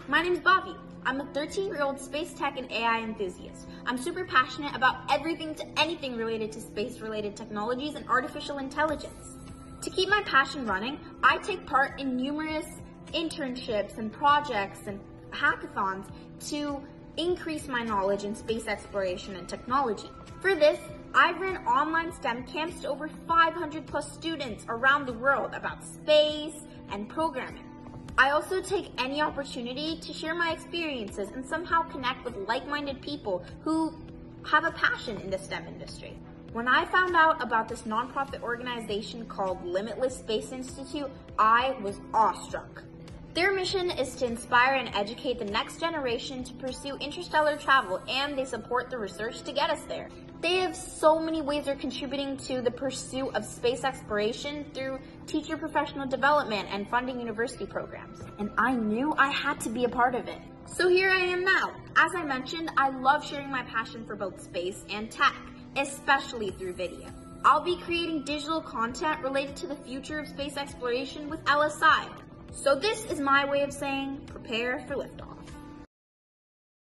my name's Bhavi. I'm a 13-year-old space tech and AI enthusiast. I'm super passionate about everything to anything related to space-related technologies and artificial intelligence. To keep my passion running, I take part in numerous internships and projects and hackathons to increase my knowledge in space exploration and technology. For this, I've run online STEM camps to over 500 plus students around the world about space and programming. I also take any opportunity to share my experiences and somehow connect with like-minded people who have a passion in the STEM industry. When I found out about this nonprofit organization called Limitless Space Institute, I was awestruck. Their mission is to inspire and educate the next generation to pursue interstellar travel, and they support the research to get us there. They have so many ways they're contributing to the pursuit of space exploration through teacher professional development and funding university programs. And I knew I had to be a part of it. So here I am now. As I mentioned, I love sharing my passion for both space and tech, especially through video. I'll be creating digital content related to the future of space exploration with LSI. So this is my way of saying, prepare for liftoff.